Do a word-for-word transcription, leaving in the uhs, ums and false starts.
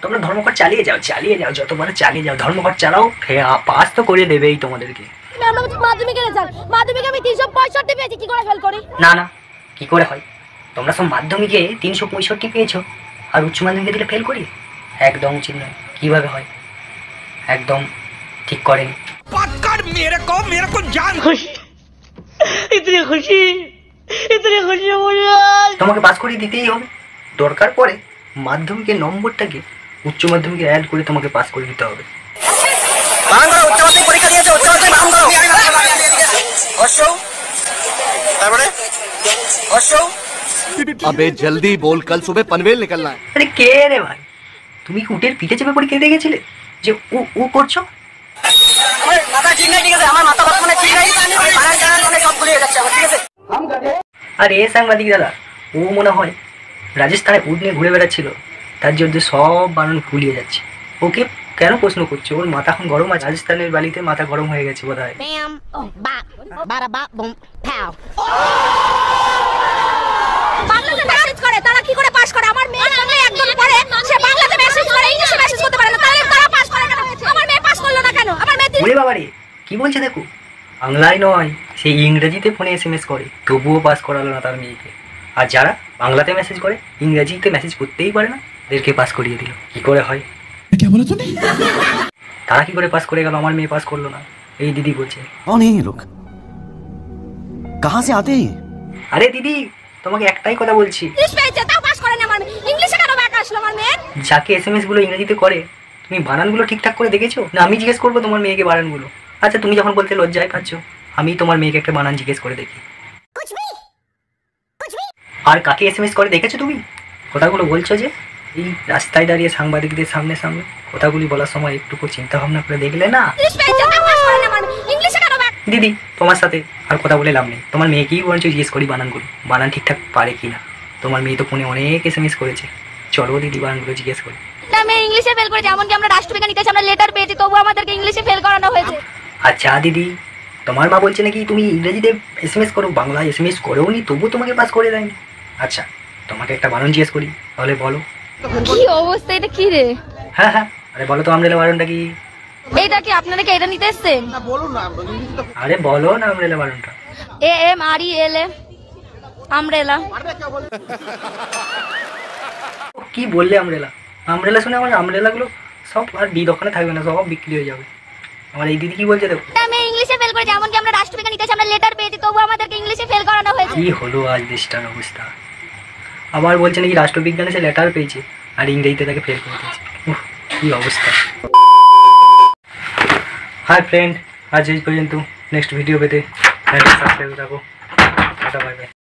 তোমরা ধর্মঘট চালিয়ে যাও চালিয়ে যাও যতবার চালিয়ে যাও ধর্মঘট চালাও পাস তো করে দেবেই তোমাদেরকে। মাধ্যমিকে রেজাল্ট মাধ্যমিকে আমি তিনশো পঁয়ষট্টি পেয়েছি, কি করে ফেল করি? না না কি করে হয়, তোমরা সব মাধ্যমিকে তিনশো পঁয়ষট্টি পেয়েছো আর উচ্চ মাধ্যমিকে দিলে ফেল করি? একদম উচিত নয়। কিভাবে হয় একদম ঠিক করেনি। मेरे को मेरे को जान खुशी इतनी खुशी इतनी खुशी मुझे তোমাকে পাস করে দিতেই হবে। দরকার পড়ে মাধ্যমিকের নম্বরটাকে উচ্চ মাধ্যমিকে অ্যাড করে তোমাকে পাস করে দিতে হবে। উচ্চ মাধ্যমিক পরীক্ষা দিয়েছো, উচ্চ মাধ্যমিক ভালো করো। অশো তারপরে অশো अबे जल्दी बोल, कल सुबह पनवेल निकलना है। আরে কে রে ভাই, তুমি কি উটের পিঠে চেপে পরীক্ষা দিয়ে গেছিলে যে উ উ করছো? মাথা ঠিক নাই, ঠিক আছে আমার মাথা বর্তমানে ঠিক নাই, আমি বানান টানান মানে সব ভুলে যাচ্ছে আমার, ঠিক আছে? আরে এ সাংবাদিক দাদা, ও মনে হয় রাজস্থানে উট নিয়ে ঘুরে বেড়াচ্ছিল, তার জন্য সব বানান ভুলিয়ে যাচ্ছে। ওকে কেন প্রশ্ন করছো? ওর মাথা এখন গরম আছে, রাজস্থানের বালিতে মাথা গরম হয়ে গেছে বোধ হয়। বাংলাতে মেসেজ করে, তারা কি করে পাস করে? আমার মেয়ে বাংলা একদম পড়ে, সে বাংলাতে মেসেজ করে, ইংলিশে মেসেজ করতে পারে না, তাহলে তারা পাস করে কেন? আমার মেয়ে পাস করলো না কেন? আমার মেয়ে ওরে বাবা রে, কি বলছে দেখো, বাংলায় নয় সে ইংরেজিতে ফোনে এসএমএস করে, তবুও পাস করালো না তার মেয়েকে। আর যারা বাংলাতে মেসেজ করে ইংরেজিতে মেসেজ করতেই পারে না, এদেরকে পাস করিয়ে দিল। কি করে হয়? তারা কি করে পাস করে গেল, আমার মেয়ে পাস করলো না? এই দিদি বলছে। कौन है ये लोग, कहाँ से आते हैं? আরে দিদি তোমাকে একটাই কথা বলছি, ইংলিশ পেয়েছে তাও পাস করে না আমার মেয়ে, ইংলিশে কেন ব্যাক আসলো আমার মেয়ে? যাকে এসএমএস গুলো ইংরেজিতে করে তুমি বানানগুলো ঠিকঠাক করে দেখেছো না? আমি জিজ্ঞেস করবো তোমার মেয়েকে বানানগুলো। আচ্ছা তুমি যখন বলতে লজ্জায় পাচ্ছ, আমি তোমার মেয়েকে একটা বানান জিজ্ঞেস করে দেখি। আর কাকে এসএমএস করে দেখেছো তুমি? কথাগুলো বলছো যে এই রাস্তায় দাঁড়িয়ে সাংবাদিকদের সামনে সামনে কথাগুলি বলার সময় একটুকু চিন্তা ভাবনা করে দেখলে না? ইংলিশ পেয়েছে তাও পাস করে না আমার মেয়ে, ইংলিশে কেন ব্যাক? দিদি তোমার সাথে আর কথা বলে লাভ নেই, তোমার মেয়েকেই বরঞ্চ জিজ্ঞেস করি বানানগুলো, বানান ঠিকঠাক পারে কি না। তোমার মেয়ে তো ফোনে অনেক এসএমএস করেছে, চলো দিদি বানানগুলো জিজ্ঞেস করি। না মেয়ে ইংলিশে ফেল করেছে, এমনকি আমরা রাষ্ট্রবিজ্ঞান নিতে আমরা লেটার পেয়েছি, তবু আমাদেরকে ইংলিশে ফেল করানো হয়েছে। আচ্ছা দিদি, তোমার মা বলছে নাকি তুমি ইংরেজিতে এসএমএস করো, বাংলায় এসএমএস করেও নি তবু তোমাকে পাস করে দেয়নি। আচ্ছা তোমাকে একটা বানান জিজ্ঞেস করি, তাহলে বলো। কি অবস্থা, এটা কি রে? হ্যাঁ হ্যাঁ আরে বলো তো আমরেলা বানানটা কি? এইটা কি আপনারা কি এটা নিতে এসেছেন? আরে বলো না আমরেলা বানানটা। A M R E L A umbrella. কি বললে আমরেলা? আমরেলা শুনে আমার আমরেলাগুলো সব আর ডি দোকানে থাকবে না, সব বিক্রি হয়ে যাবে। আমার এই দিদি কি বলছে দেখো। আমি ইংলিশে ফেল করেছি, এমনকি আমরা রাষ্ট্রবিজ্ঞান নিতে আমরা লেটার পেয়েছি, তবু আমাদেরকে ইংলিশে ফেল করানো হয়েছে। কি হলো আজ দেশটার অবস্থা? আবার বলছে নাকি রাষ্ট্রবিজ্ঞানে সে লেটার পেয়েছে আর ইংরেজিতে তাকে ফেল করে দিয়েছে। উহ কি অবস্থা। হাই ফ্রেন্ড, আজ এই পর্যন্ত। নেক্সট ভিডিও পেতে চ্যানেলটি সাবস্ক্রাইব রাখো। Tata bye by.